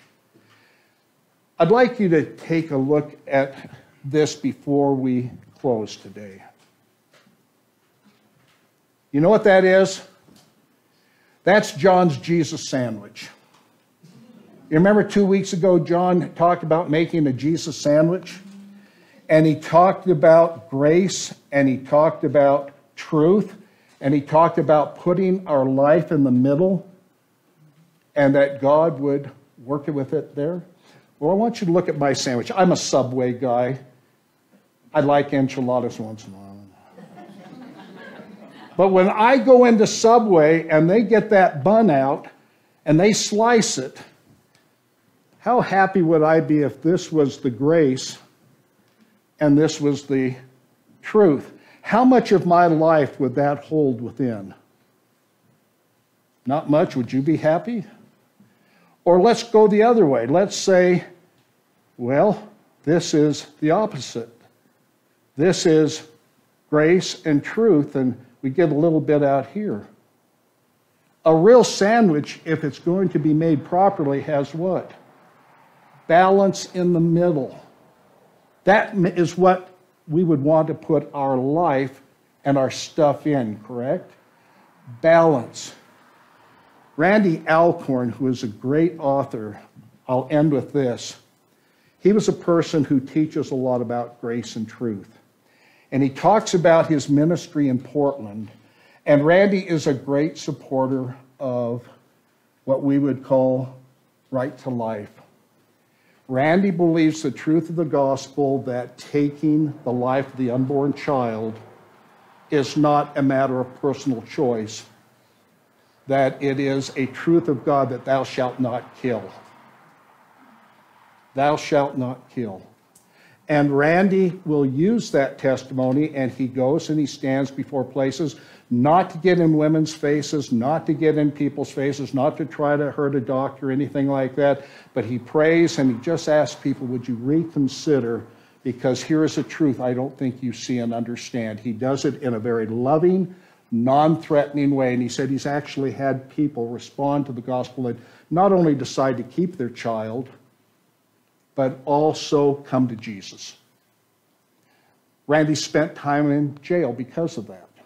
I'd like you to take a look at this before we close today. You know what that is? That's John's Jesus sandwich. You remember two weeks ago, John talked about making a Jesus sandwich? And he talked about grace, and he talked about truth, and he talked about putting our life in the middle, and that God would work with it there. Well, I want you to look at my sandwich. I'm a Subway guy. I like enchiladas once in a while. But when I go into Subway and they get that bun out and they slice it, how happy would I be if this was the grace and this was the truth? How much of my life would that hold within? Not much. Would you be happy? Or let's go the other way. Let's say, well, this is the opposite. This is grace and truth, and we get a little bit out here. A real sandwich, if it's going to be made properly, has what? Balance in the middle. That is what we would want to put our life and our stuff in, correct? Balance. Randy Alcorn, who is a great author, I'll end with this. He was a person who teaches a lot about grace and truth. And he talks about his ministry in Portland. And Randy is a great supporter of what we would call right to life. Randy believes the truth of the gospel that taking the life of the unborn child is not a matter of personal choice, that it is a truth of God that thou shalt not kill. Thou shalt not kill. And Randy will use that testimony, and he goes and he stands before places, not to get in women's faces, not to get in people's faces, not to try to hurt a doctor or anything like that, but he prays and he just asks people, would you reconsider, because here is a truth I don't think you see and understand. He does it in a very loving, non-threatening way, and he said he's actually had people respond to the gospel and not only decide to keep their child, but also come to Jesus. Randy spent time in jail because of that.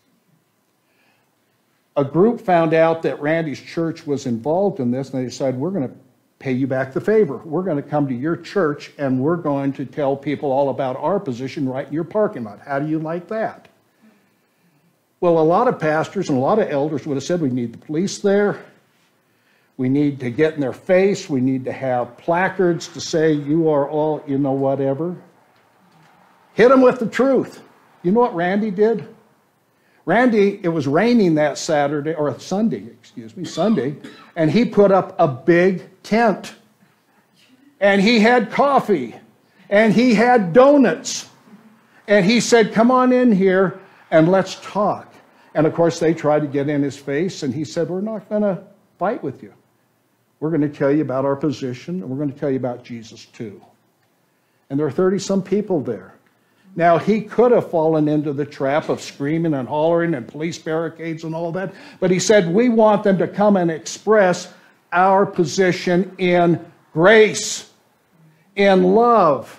A group found out that Randy's church was involved in this, and they decided, we're going to pay you back the favor. We're going to come to your church, and we're going to tell people all about our position right in your parking lot. How do you like that? Well, a lot of pastors and a lot of elders would have said, we need the police there. We need to get in their face. We need to have placards to say, you are all, you know, whatever. Hit them with the truth. You know what Randy did? Randy, it was raining that Saturday, or Sunday, excuse me, Sunday, and he put up a big tent. And he had coffee. And he had donuts. And he said, come on in here and let's talk. And of course, they tried to get in his face, and he said, we're not going to fight with you. We're going to tell you about our position, and we're going to tell you about Jesus too. And there are thirty-some people there. Now, he could have fallen into the trap of screaming and hollering and police barricades and all that, but he said, we want them to come and express our position in grace, in love.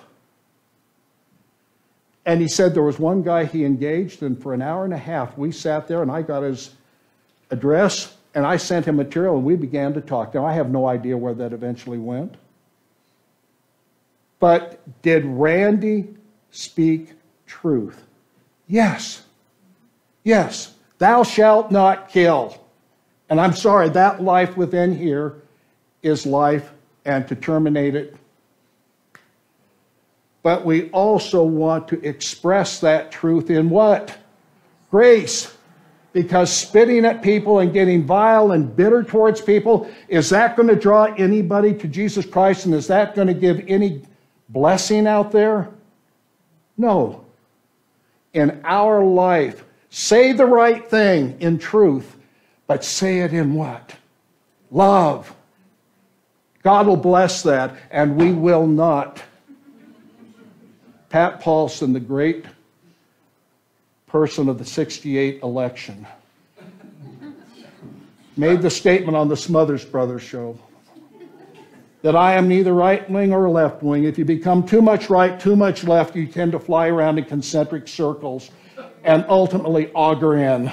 And he said there was one guy he engaged, and for an hour and a half, we sat there, and I got his address, and I sent him material, and we began to talk. Now, I have no idea where that eventually went. But did Randy speak truth? Yes. Yes. Thou shalt not kill. And I'm sorry, that life within here is life, and to terminate it. But we also want to express that truth in what? Grace. Because spitting at people and getting vile and bitter towards people, is that going to draw anybody to Jesus Christ? And is that going to give any blessing out there? No. In our life, say the right thing in truth, but say it in what? Love. God will bless that, and we will not. Pat Paulson, the great person of the sixty-eight election, made the statement on the Smothers Brothers show that I am neither right wing or left wing. If you become too much right, too much left, you tend to fly around in concentric circles and ultimately auger in.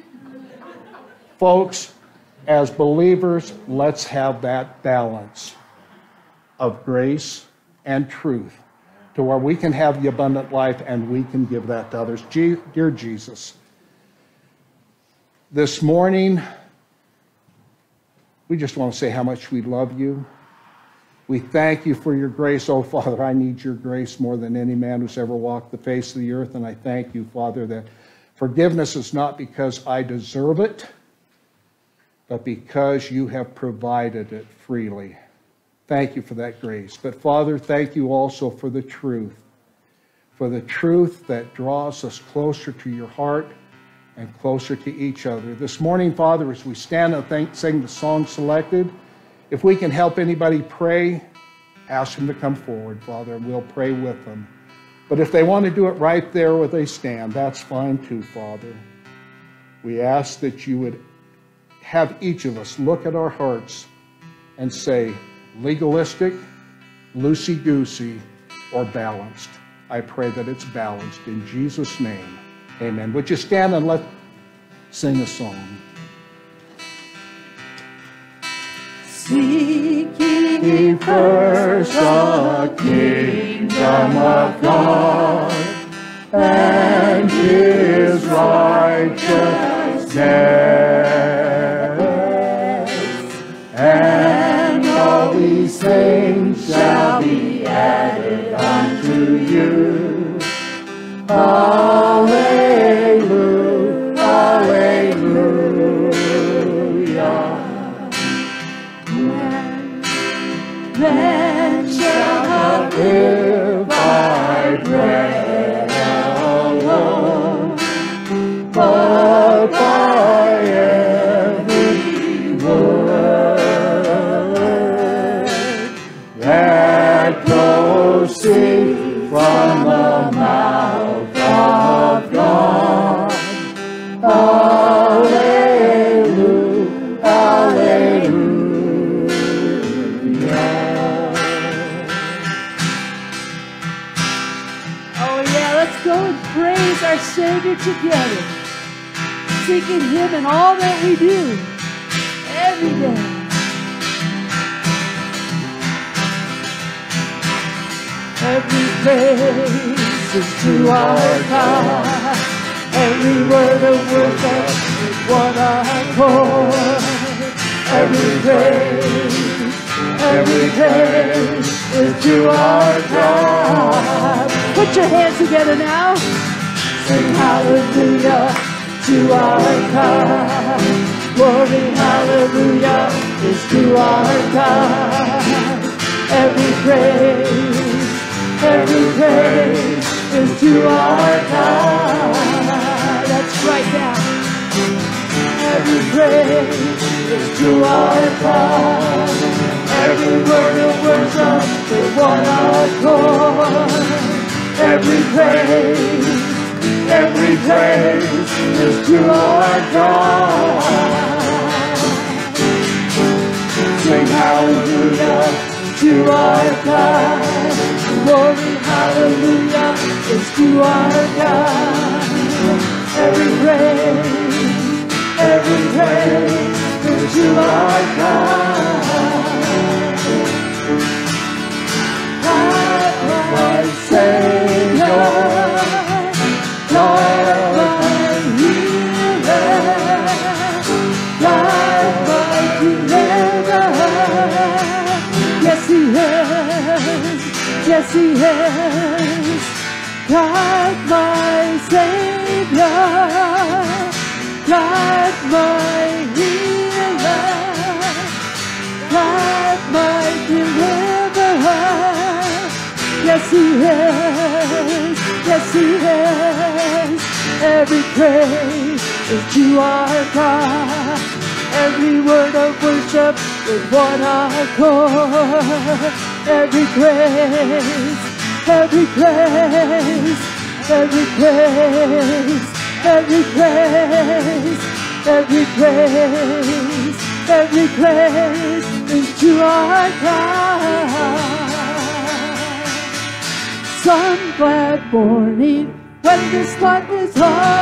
Folks, as believers, let's have that balance of grace and truth to where we can have the abundant life and we can give that to others. Je- dear Jesus, this morning, we just want to say how much we love you. We thank you for your grace. Oh, Father, I need your grace more than any man who's ever walked the face of the earth. And I thank you, Father, that forgiveness is not because I deserve it, but because you have provided it freely. Thank you for that grace. But Father, thank you also for the truth, for the truth that draws us closer to your heart and closer to each other. This morning, Father, as we stand and think, sing the song selected, if we can help anybody pray, ask them to come forward, Father, and we'll pray with them. But if they want to do it right there where they stand, that's fine too, Father. We ask that you would have each of us look at our hearts and say, legalistic, loosey-goosey, or balanced. I pray that it's balanced. In Jesus' name, amen. Would you stand and let's sing a song? Seek ye first the kingdom of God and his righteousness, and all these things shall be added unto you. Hallelujah, hallelujah. Then shall not live by bread alone, but by every word that proceeds from the mouth of God. Hallelujah, hallelujah. Go and praise our Savior together, seeking him in all that we do every day. Every praise is to our God, every word of worship is one accord. Every praise, every praise is to our God. Put your hands together now. Sing hallelujah to our God. Glory, hallelujah is to our God. Every praise, every praise is to our God. That's right now. Every praise is to our God. Every word of worship is one accord. Every praise, every praise is to our God. Sing hallelujah to our God. Glory, hallelujah is to our God. Every praise, every praise is to our God. God, my Savior, God, my healer, God, my deliverer. Yes, He is. Yes, He is. God, my Savior, God, my healer, God, my deliverer. Yes, He is. Yes, He is. Every praise is to our God. Every word of worship with one accord. Every praise, every praise, every praise, every praise, every praise, every praise is to our God. Some glad morning when the sun is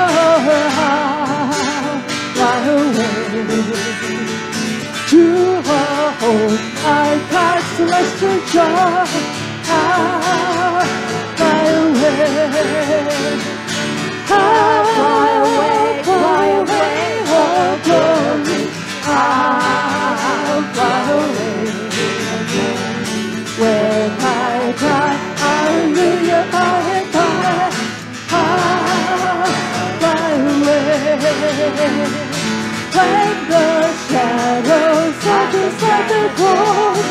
high, fly away to a home I got celestial joy. Fly away, fly away, fly away, oh glory. Fly away when I cry, hallelujah, I cry. Fly away when the shadows darkness like the cold.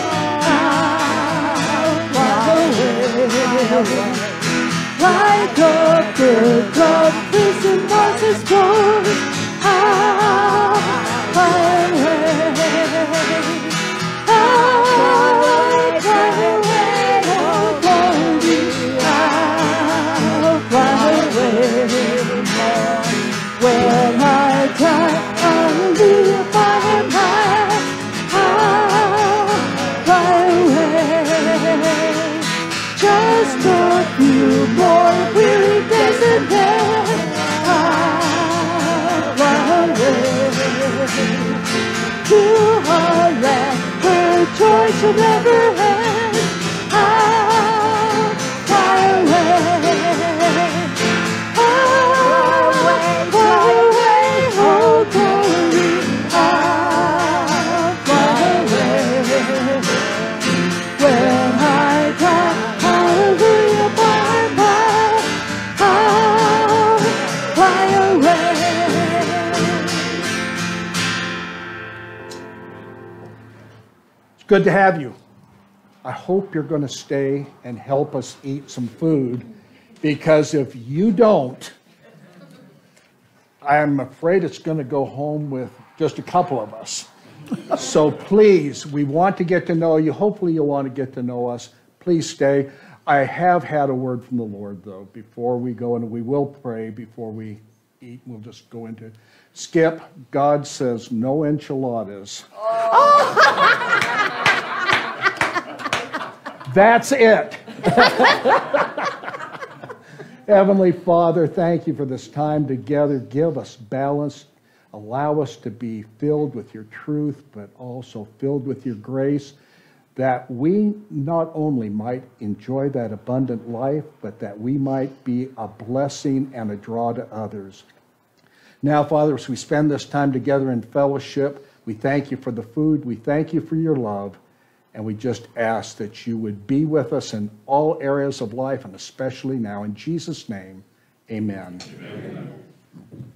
Fly away like a bird from prison was his born. Fly away, fly away, oh glory. Fly away when I cry, hallelujah, fly high. Fly away just a few more weary days and then fly away to a land where joy shall never end. Fly away, fly away, oh glory. Fly away when I cry, hallelujah, bye bye. Fly away. It's good to have you. I hope you're going to stay and help us eat some food, because if you don't, I'm afraid it's going to go home with just a couple of us. So please, we want to get to know you. Hopefully you'll want to get to know us. Please stay. I have had a word from the Lord, though, before we go, and we will pray before we eat. We'll just go into Skip. God says no enchiladas. That's it. Heavenly Father, thank you for this time together. Give us balance. Allow us to be filled with your truth, but also filled with your grace, that we not only might enjoy that abundant life, but that we might be a blessing and a draw to others. Now, Father, as we spend this time together in fellowship, we thank you for the food. We thank you for your love. And we just ask that you would be with us in all areas of life, and especially now. In Jesus' name, amen. Amen.